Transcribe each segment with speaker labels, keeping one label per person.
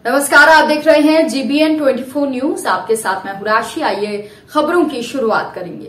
Speaker 1: नमस्कार, आप देख रहे हैं GBN 24 न्यूज। आपके साथ मैं हूं राशि। आइए खबरों की शुरुआत करेंगे।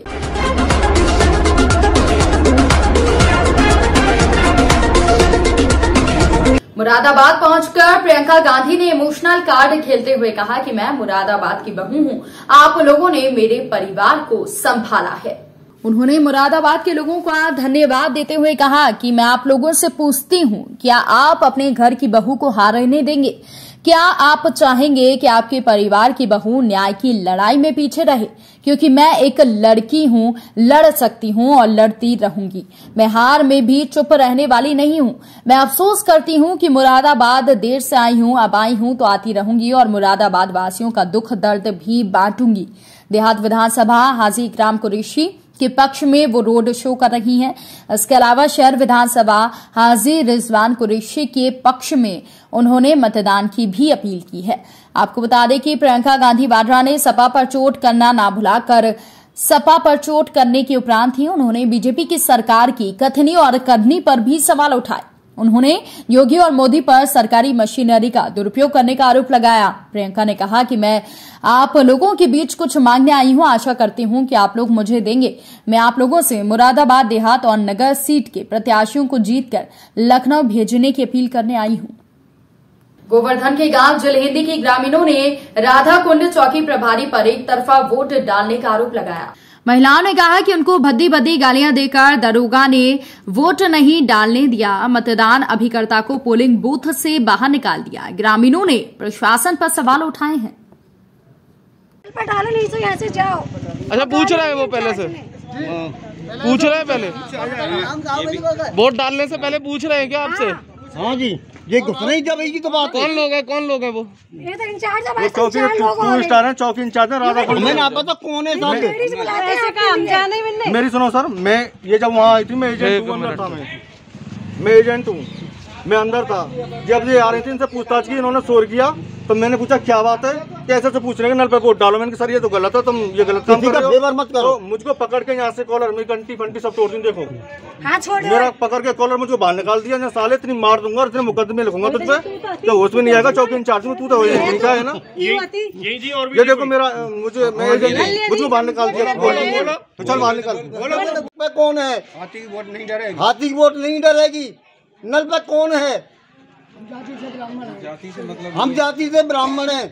Speaker 1: मुरादाबाद पहुंचकर प्रियंका गांधी ने इमोशनल कार्ड खेलते हुए कहा कि मैं मुरादाबाद की बहू हूं, आप लोगों ने मेरे परिवार को संभाला है। उन्होंने मुरादाबाद के लोगों का धन्यवाद देते हुए कहा कि मैं आप लोगों से पूछती हूं, क्या आप अपने घर की बहू को हारने देंगे? क्या आप चाहेंगे कि आपके परिवार की बहू न्याय की लड़ाई में पीछे रहे? क्योंकि मैं एक लड़की हूं, लड़ सकती हूं और लड़ती रहूंगी। मैं हार में भी चुप रहने वाली नहीं हूं। मैं अफसोस करती हूं कि मुरादाबाद देर से आई हूं, अब आई हूं तो आती रहूंगी और मुरादाबाद वासियों का दुख दर्द भी बांटूंगी। देहात विधानसभा हाजी इकराम कुरैशी के पक्ष में वो रोड शो कर रही हैं। इसके अलावा शहर विधानसभा हाजी रिजवान कुरैशी के पक्ष में उन्होंने मतदान की भी अपील की है। आपको बता दें कि प्रियंका गांधी वाड्रा ने सपा पर चोट करना ना भुलाकर सपा पर चोट करने के उपरांत ही उन्होंने बीजेपी की सरकार की कथनी और करनी पर भी सवाल उठाए। उन्होंने योगी और मोदी पर सरकारी मशीनरी का दुरुपयोग करने का आरोप लगाया। प्रियंका ने कहा कि मैं आप लोगों के बीच कुछ मांगने आई हूं, आशा करती हूं कि आप लोग मुझे देंगे। मैं आप लोगों से मुरादाबाद देहात और नगर सीट के प्रत्याशियों को जीतकर लखनऊ भेजने की अपील करने आई हूं। गोवर्धन के गांव जलहिंदी के ग्रामीणों ने राधा कुंड चौकी प्रभारी पर एक तरफा वोट डालने का आरोप लगाया। महिलाओं ने कहा कि उनको भद्दी भद्दी गालियां देकर दरोगा ने वोट नहीं डालने दिया। मतदान अभिकर्ता को पोलिंग बूथ से बाहर निकाल दिया। ग्रामीणों ने प्रशासन पर सवाल उठाए हैं।
Speaker 2: नहीं तो यहाँ से जाओ।
Speaker 3: अच्छा, पूछ रहे हैं वो पहले से पूछ रहे हैं पहले वोट डालने से पहले पूछ रहे हैं क्या आपसे?
Speaker 4: हाँ जी, ये घुसना ही जब की तो बात।
Speaker 3: कौन लोग है वो?
Speaker 2: ये तो इंचार्ज है,
Speaker 4: चौकी स्टार है, चौकी इंचार्ज है राधा कुंड। मैंने आप पता कौन है साहब? मेरी सुनो सर, मैं ये जब वहाँ आई थी मैं एजेंट था, मैं एजेंट हूँ, मैं अंदर था। जब ये आ रही थी इनसे पूछताछ की, इन्होंने शोर किया तो मैंने पूछा क्या बात है, कैसे से पूछ रहे हैं नल पे वोट डालो। मैंने कहा सर ये तो गलत है, तुम ये गलत काम कर रहे हो, मत करो। मुझको पकड़ के यहाँ से कॉलर मेरी घंटी फंटी सब तोड़ दी। देखो मेरा पकड़ के कॉलर मुझको बाहर निकाल दिया। साले इतनी मार दूंगा और इतने मुकदमे लिखूंगा तुझ पे, तो होश में नहीं आएगा। चौकी इंचार्ज में तू तो है ना। ये देखो मेरा मुझको बाहर निकाल दिया। तो चल बाहर निकाल। कौन है? हाथी की वोट नहीं डरेगी, हाथी की वोट नहीं डरेगी। नल पे कौन है? हम जाति से ब्राह्मण हैं।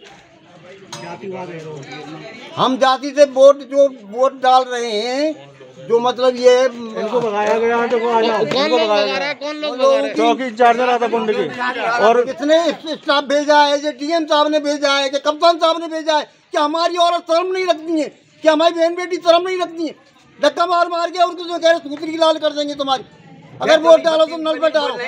Speaker 4: हम जाति से वोट जो वोट डाल रहे हैं, जो मतलब ये इनको भगाया गया है। कौन लोग भगा रहा है? कौन लोग भगा रहे हैं? चौकी इंचार्ज राधा कुंड के। और कितने स्टाफ भेजा है? जो डीएम साहब ने भेजा है, कि कप्तान साहब ने भेजा है। क्या हमारी औरत शर्म नहीं रखती है? क्या हमारी बहन बेटी शर्म नहीं रखती है? धक्का मार मार के उनको जो कह रहे सूत्री की लाल कर देंगे तुम्हारी, अगर वोट डालो तुम नल पे डालो।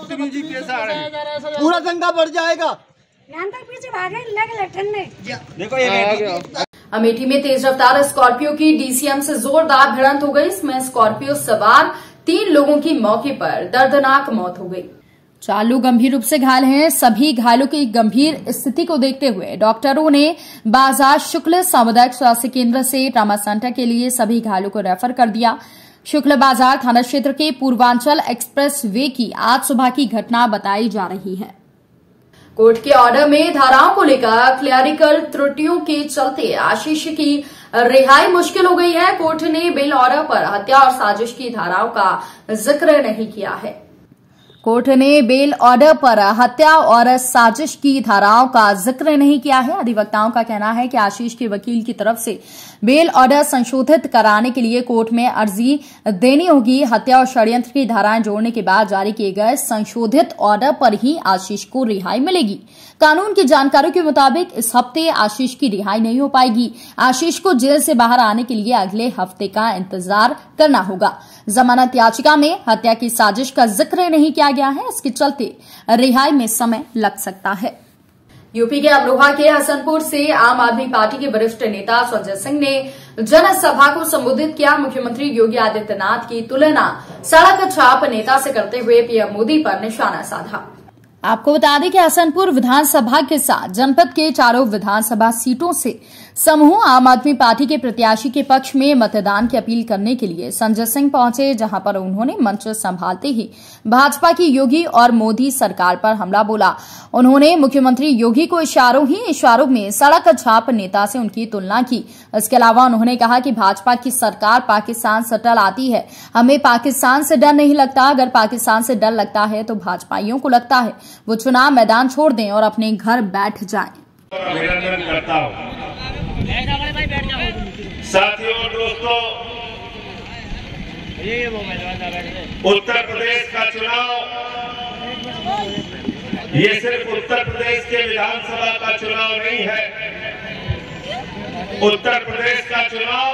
Speaker 4: पूरा दंगा बढ़ जाएगा।
Speaker 2: पीछे भागे लग
Speaker 4: देखो ये
Speaker 1: अमेठी में तेज रफ्तार स्कॉर्पियो की डीसीएम से जोरदार भिड़ंत हो गई। इसमें स्कॉर्पियो सवार 3 लोगों की मौके पर दर्दनाक मौत हो गई। 4 लोग गंभीर रूप से घायल हैं। सभी घायलों की गंभीर स्थिति को देखते हुए डॉक्टरों ने बाजार शुक्ल सामुदायिक स्वास्थ्य केंद्र से ट्रामा सेंटर के लिए सभी घायलों को रेफर कर दिया। शुक्ल बाजार थाना क्षेत्र के पूर्वांचल एक्सप्रेस वे की आज सुबह की घटना बताई जा रही है। कोर्ट के ऑर्डर में धाराओं को लेकर क्लरिकल त्रुटियों के चलते आशीष की रिहाई मुश्किल हो गई है। कोर्ट ने बेल ऑर्डर पर हत्या और साजिश की धाराओं का जिक्र नहीं किया है। कोर्ट ने बेल ऑर्डर पर हत्या और साजिश की धाराओं का जिक्र नहीं किया है। अधिवक्ताओं का कहना है कि आशीष के वकील की तरफ से बेल ऑर्डर संशोधित कराने के लिए कोर्ट में अर्जी देनी होगी। हत्या और षड्यंत्र की धाराएं जोड़ने के बाद जारी किए गए संशोधित ऑर्डर पर ही आशीष को रिहाई मिलेगी। कानून की जानकारियों के मुताबिक इस हफ्ते आशीष की रिहाई नहीं हो पाएगी। आशीष को जेल से बाहर आने के लिए अगले हफ्ते का इंतजार करना होगा। जमानत याचिका में हत्या की साजिश का जिक्र नहीं किया गया है, इसके चलते रिहाई में समय लग सकता है। यूपी के अमरोहा के हसनपुर से आम आदमी पार्टी के वरिष्ठ नेता संजय सिंह ने जनसभा को संबोधित किया। मुख्यमंत्री योगी आदित्यनाथ की तुलना सड़क छाप नेता से करते हुए पीएम मोदी पर निशाना साधा। आपको बता दें कि हसनपुर विधानसभा के साथ जनपद के चारों विधानसभा सीटों से समूह आम आदमी पार्टी के प्रत्याशी के पक्ष में मतदान की अपील करने के लिए संजय सिंह पहुंचे, जहां पर उन्होंने मंच संभालते ही भाजपा की योगी और मोदी सरकार पर हमला बोला। उन्होंने मुख्यमंत्री योगी को इशारों में सड़क छाप नेता से उनकी तुलना की। इसके अलावा उन्होंने कहा कि भाजपा की सरकार पाकिस्तान से टल आती है, हमें पाकिस्तान से डर नहीं लगता। अगर पाकिस्तान से डर लगता है तो भाजपाइयों को लगता है वो चुनाव मैदान छोड़ दें और अपने घर बैठ जाएं।
Speaker 5: अभिनंदन करता हूं। साथियों और दोस्तों, उत्तर प्रदेश का चुनाव ये सिर्फ उत्तर प्रदेश के विधानसभा का चुनाव नहीं है। उत्तर प्रदेश का चुनाव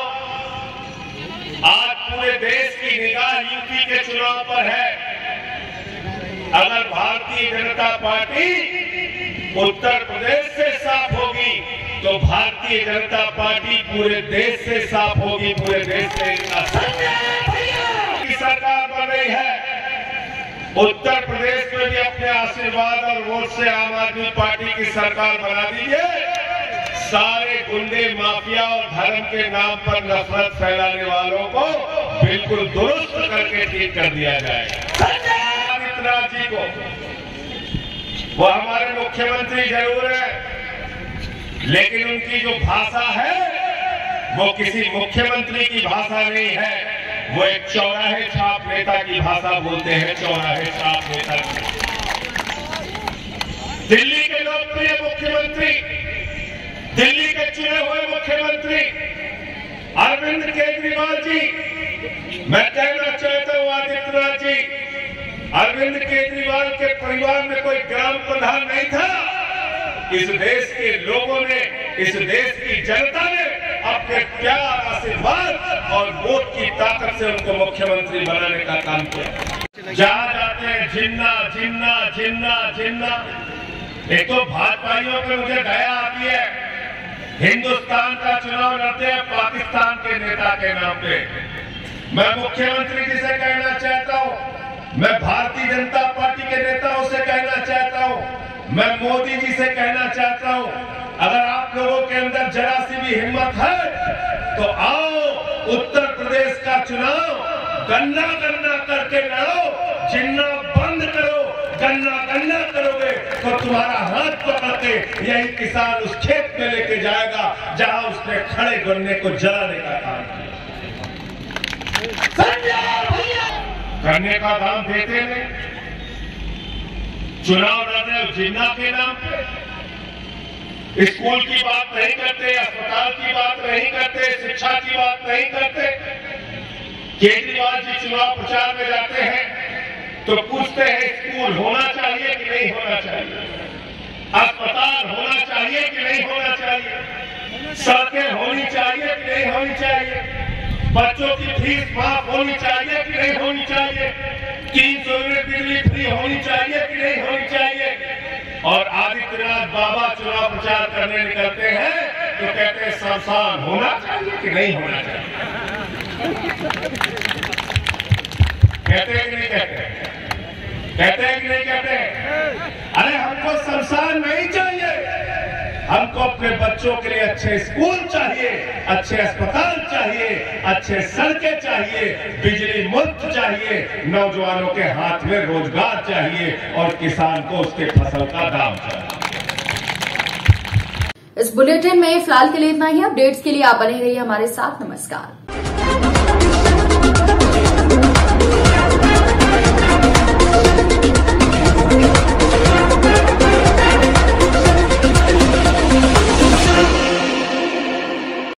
Speaker 5: आज पूरे देश की निगाह यूपी के चुनाव पर है। अगर भारतीय जनता पार्टी उत्तर प्रदेश से साफ होगी तो भारतीय जनता पार्टी पूरे देश से साफ होगी, पूरे देश से की सरकार बन रही है। उत्तर प्रदेश में भी अपने आशीर्वाद और वोट से आम आदमी पार्टी की सरकार बना दीजिए। सारे गुंडे, माफिया और धर्म के नाम पर नफरत फैलाने वालों को बिल्कुल दुरुस्त करके ठीक कर दिया जाएगा। आदित्यनाथ जी को, वो हमारे मुख्यमंत्री जरूर है, लेकिन उनकी जो भाषा है वो किसी मुख्यमंत्री की भाषा नहीं है। वो एक चौराहे छाप नेता की भाषा बोलते हैं, चौराहे छाप नेता। दिल्ली के लोकप्रिय मुख्यमंत्री, दिल्ली के चुने हुए मुख्यमंत्री अरविंद केजरीवाल जी, मैं कहना चाहता हूं आदित्यनाथ जी, अरविंद केजरीवाल के परिवार में कोई ग्राम प्रधान नहीं था। इस देश के लोगों ने, इस देश की जनता ने अपने प्यार, आशीर्वाद और वोट की ताकत से उनको मुख्यमंत्री बनाने का काम किया। जहां जाते हैं जिन्ना जिन्ना जिन्ना जिन्ना। एक तो भाजपाइयों पे मुझे दया आती है, हिंदुस्तान का चुनाव लड़ते हैं पाकिस्तान के नेता के नाम पे। मैं मुख्यमंत्री जी से कहना चाहता हूं, मैं भारतीय जनता पार्टी के नेताओं से कहना चाहता हूं, मैं मोदी जी से कहना चाहता हूं, अगर आप लोगों के अंदर जरा सी भी हिम्मत है तो आओ उत्तर प्रदेश का चुनाव गन्ना गन्ना करके लड़ो। जिन्ना बंद करो, गन्ना गन्ना करोगे तो तुम्हारा हाथ पकड़ के यही किसान उस खेत में लेके जाएगा जहां उसने खड़े गन्ने को जलाने का काम किया। गन्ने का दाम देते नहीं, चुनाव लड़ने जिन्ना के नाम पे। स्कूल की बात नहीं करते, अस्पताल की बात नहीं करते, शिक्षा की बात नहीं करते। केजरीवाल जी चुनाव प्रचार में जाते हैं तो पूछते हैं स्कूल होना चाहिए कि नहीं होना चाहिए, अस्पताल होना चाहिए कि नहीं होना चाहिए, सड़कें होनी चाहिए कि नहीं होनी चाहिए, बच्चों की फीस माफ होनी चाहिए कि नहीं होनी चाहिए, 300 यूनिट बिजली फ्री होनी चाहिए कि नहीं होनी चाहिए। और आदित्यनाथ बाबा चुनाव प्रचार करने निकलते हैं तो कहते हैं शमशान होना चाहिए कि नहीं होना चाहिए। कहते हैं कि नहीं कहते, कहते हैं कि नहीं कहते। अरे हमको शमशान नहीं चाहिए, हमको अपने बच्चों के लिए अच्छे स्कूल चाहिए, अच्छे अस्पताल चाहिए, अच्छे सड़कें चाहिए, बिजली मुफ्त चाहिए, नौजवानों के हाथ में रोजगार चाहिए और किसान को उसके फसल का दाम चाहिए।
Speaker 1: इस बुलेटिन में फिलहाल के लिए इतना ही। अपडेट्स के लिए आप बने रहिए हमारे साथ। नमस्कार।